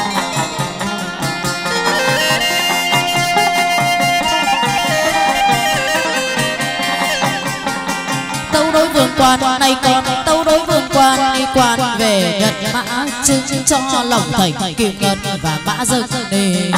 Tâu đối vương quan này còn tâu đối vương quan đi quan về nhận mã chứng cho lòng thành kim ngân và mã dâng đề.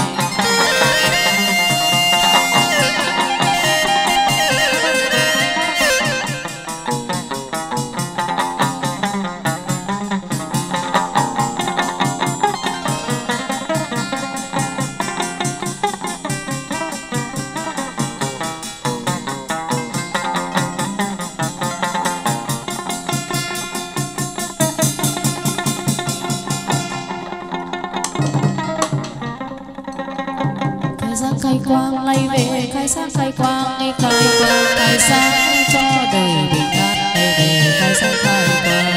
khai quang lay về khai sáng khai quang đi khai quang khai sáng cho đời bình an lay về khai sáng khai quang.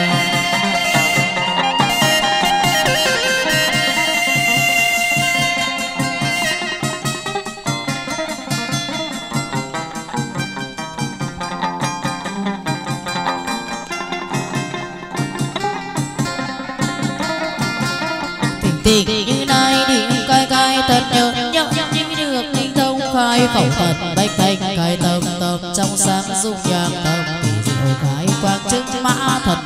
Tình như nay đi cay cay thật nhớ nhớ như được ninh thông khai phẩu thật bách thanh khai tâm tâm trong sáng dung nhang tâm thì diệu khai quang chứng mã thật.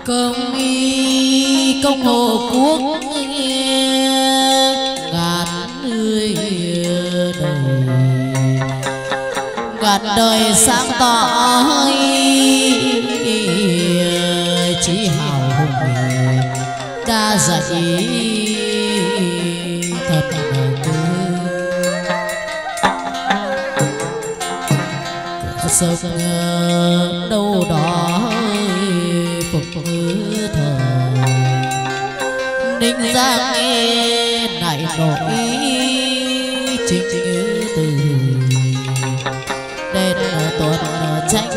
công y công hồ quốc ngàn người đời ngàn đời sáng tỏ chí hào hùng đa dạy thật cơ sông đâu đó phục thời ninh giang nghe này nổi chính từ đền tuần tranh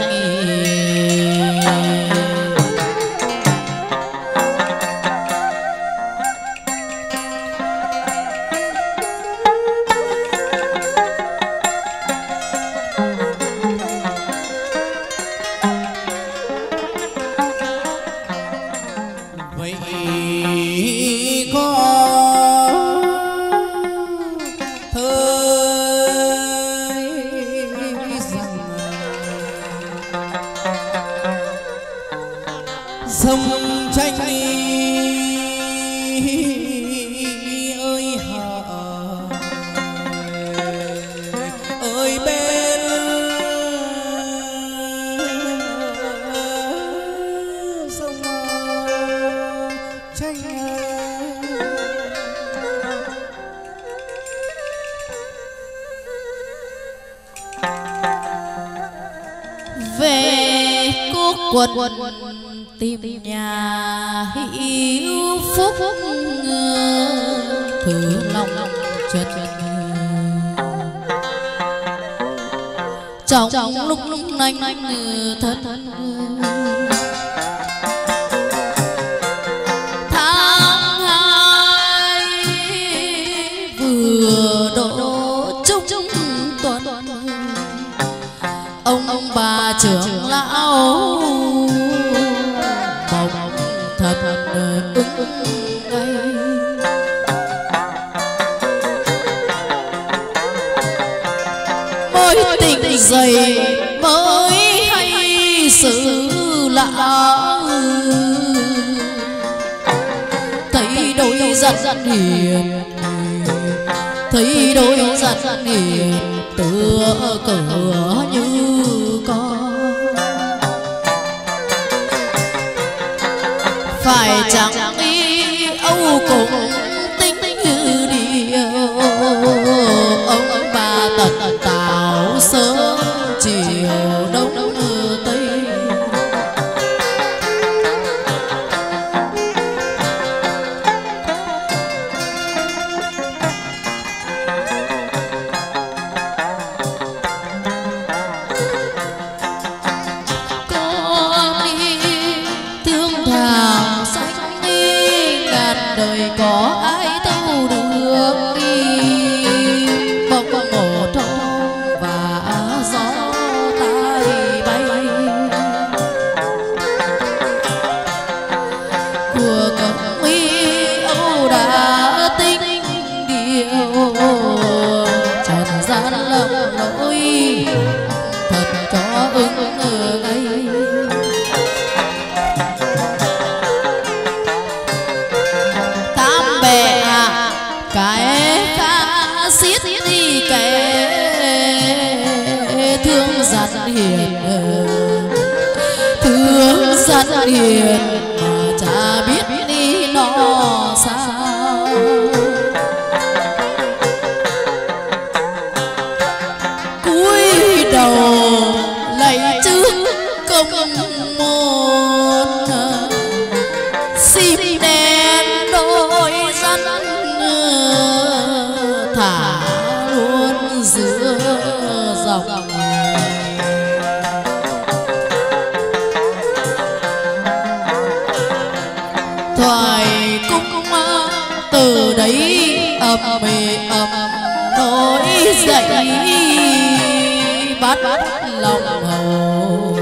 quân tìm nhà hữu phúc thử lòng chân trong lúc nanh thân tháng hai vừa độ chúc tuần ông bà trưởng lão bồng thật ưng ngay mối tình dày mới hay sự lạ thấy đôi giận hiền thấy đôi giận hiền tựa cửa như con phải chẳng đi âu cùng tính như điều ông bà tận tảo sớm chiều đông tây đời có ai thâu được đi bông ngổ thông và gió tai bay của cẩm y âu đã tính điều trần gian lầm lỗi thật cho ưng ngay cái ca xiết đi kẻ thương giận hiền mà chả biết đi nó sao cúi đầu lạy trước công môn xin đen đôi dân thả luôn giữa dòng thoại cung từ đấy ầm nổi dậy bắt lòng hầu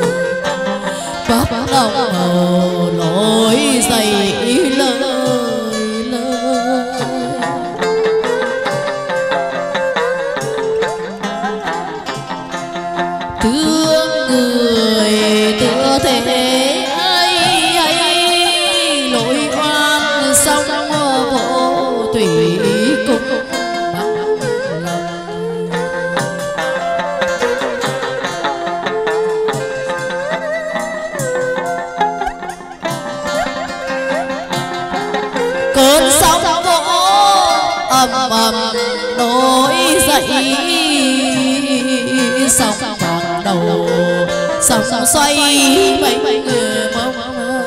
nổi dậy lời thương người tựa thế ấy ầm ầm nổi dậy sóng bạc đầu sóng xoay mấy người mong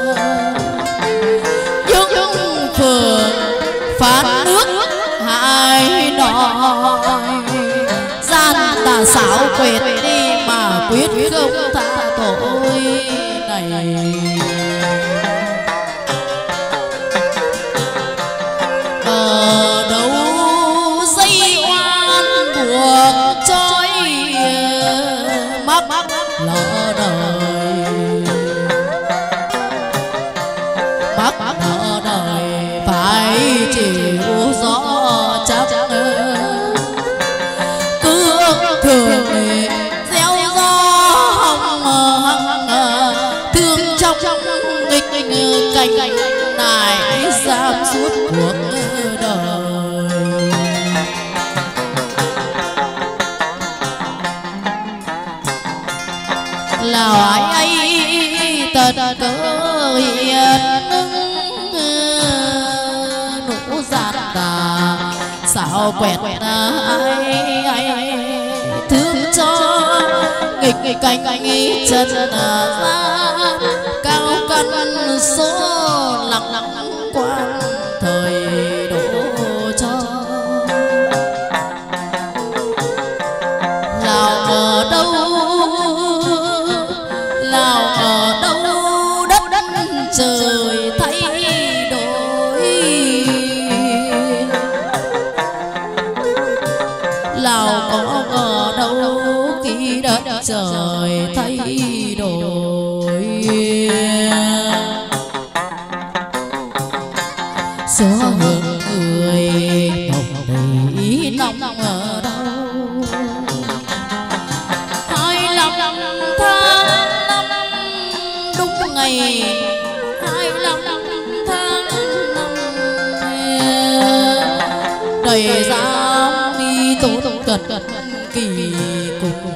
dung phượng phán nước hai nòi gian tà xảo quyệt đi mà quyết không tha tội này. Ở đâu dây oan buộc trói mắc lỡ đời mắc lỡ đời phải chịu gió chấp cứ thường gieo gió hồng thương trong nghịch cảnh này giam suốt cuộc đời. Là ai ấy tật cớ hiền nụ giạt tà sao quẹt ai thương cho nghịch cảnh chân gian cao căn số lặng lặng quan thời đổ cho Lào ở đâu đất trời thay đổi Lào có ở đâu khi đất trời thay đổi số hương người mộng đầy nóng ở đâu 25 tháng 5 đúng ngày 25 tháng 5 đầy giam đi tốn cật kỳ cục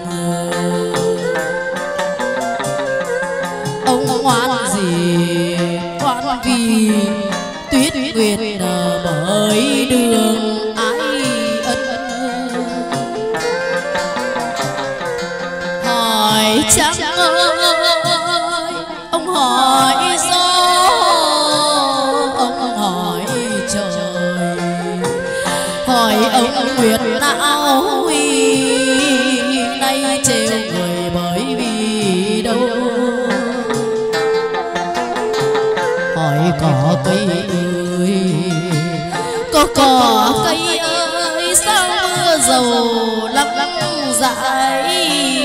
ông ngoan gì ngoan vì tuyết nguyệt bởi đường ái ân hỏi trăng ơi ông hỏi gió ông hỏi trời hỏi ông nguyệt não huy nay trêu người bởi vì đâu hỏi cỏ cây ơi có cỏ cây ơi sao mưa dầu lắng lắng dãi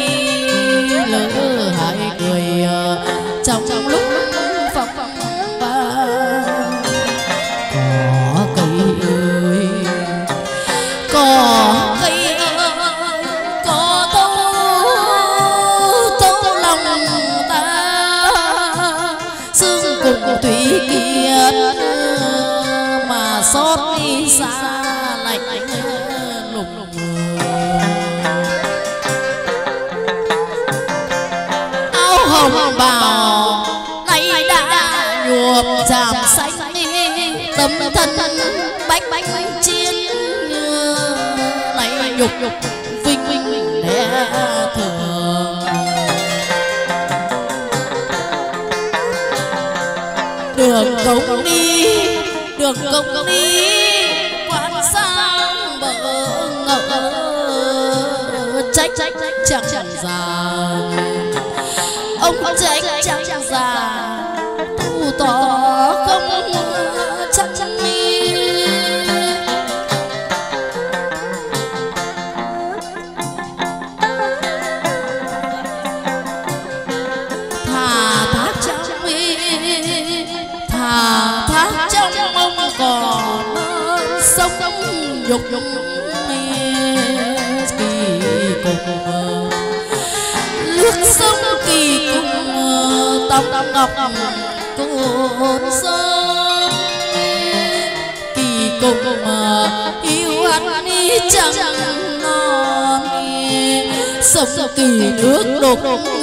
lỡ hai người trong lúc phập ba cỏ cây ơi cỏ cây ơi có tâu lòng ta xương cùng tùy kiệt mà xót đi xa lạnh lùng áo hồng bào nay đã nhuộm chàm xanh tấm thân bách chiến lại nhục vinh đẻ thường đường công đi quan sang bờ ngỡ trách chẳng già ông trách chẳng già tu tỏ không chắc thác trong ông còn sông nhục kỳ cùng nước sông kỳ cùng tóc ngọc cồn sơn kỳ cùng yêu hắn đi chẳng non sông kỳ nước đục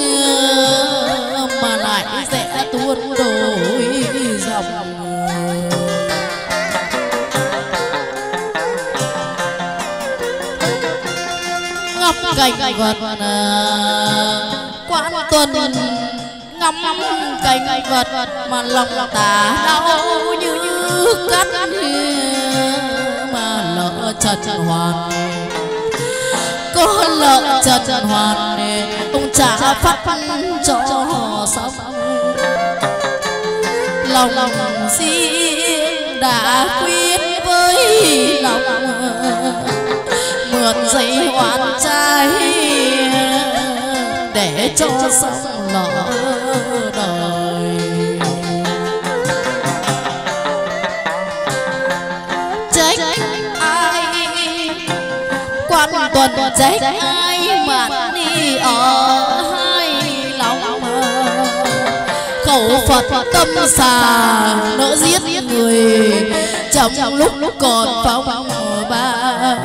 mà lại sẽ tuôn đổ dòng cành vật Quán Tuần ngắm cành vật mà lòng tả đau như cắt mà lỡ Trần Hoàn có lỡ Trần Hoàn ông trả phát cho xong lòng riêng đã quyết với lòng mượn giấy oan trai để cho xong lỡ đời. Trách ai Quan Tuần trách ai mà đi ở hai lòng khẩu Phật tâm xà nỡ giết người trong lúc còn phong ba.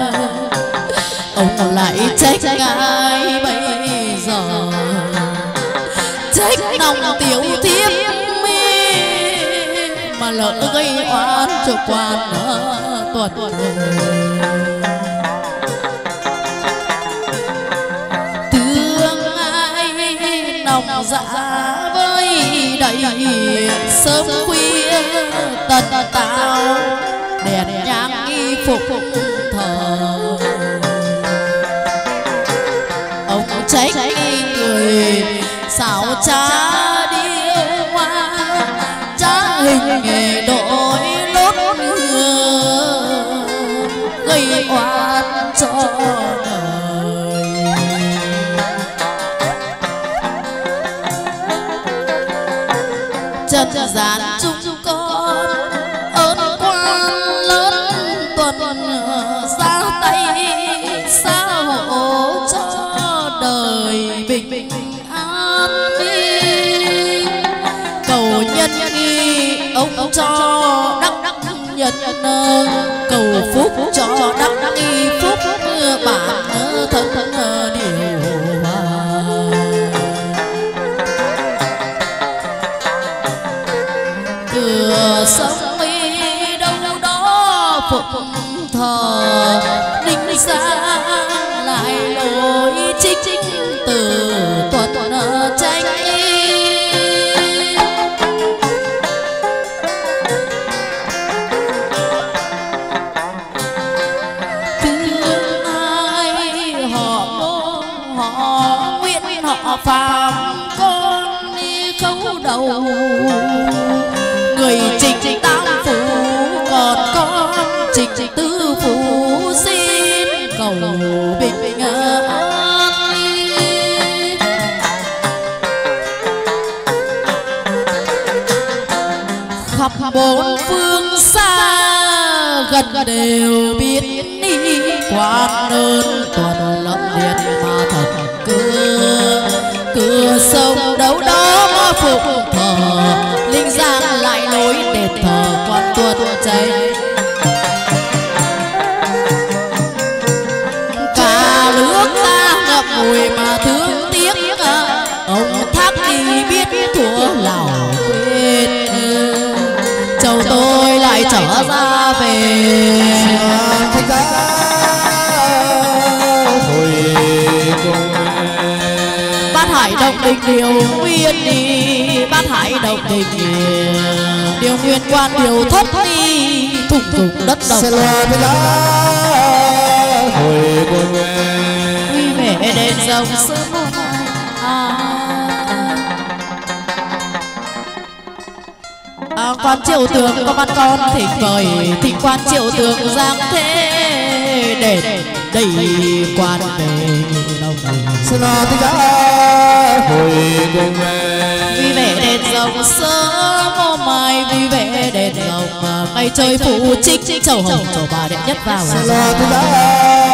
Ông lại trách ai bây giờ trách lòng tiểu thiếp mà lỡ gây oan cho Quan Tuần. Thương ai lòng dạ với đầy sớm khuya tận tao đèn nhang y phục thờ. Ông trách người xảo trá điêu hoa trá hình nghề đổi lốt gây oan cho đời. Trần gian chúng con ơn Quan lớn Tuần ra tay xã hộ cho đời bình an. Cầu nhân nghi ông cho đắc nhân cầu phúc cho đắc nghi phúc bản thân điều hòa. Cửa sông mi đâu đó phục thờ linh xa lại lối trích từ Tuần tranh. Thương ai họ Ngô họ Nguyễn họ Phạm con đi khấu đầu người Trịnh Tam Phủ còn con Trịnh Tứ Phủ xin cầu bình an. Khắp bốn phương xa gần đều biết đi Quan ơn Tuần lẫm liệt mà thật cửa sông đâu đó mà phục thờ linh giang lại lối đền thờ Quan Tuần cháy. Cả nước ta ngậm ngùi mà thương tiếc ông Thác đi biết thua lào quên châu tôi lại trở ra về. Bát Hải Động Đình điều nguyên đi Bát Hải Động Đình điều nguyên Quan điều thất đi thủng thủng đất đồng vui vẻ đền rồng sớm Quan Triệu Tường có bắt con thỉnh mời thỉnh Quan Triệu Tường giang thế để đẩy Quan về lòng vui vẻ đền rồng sớm hôm mai vui vẻ đền rồng ngày trời phụ trích châu hồng châu bà đệ nhất vào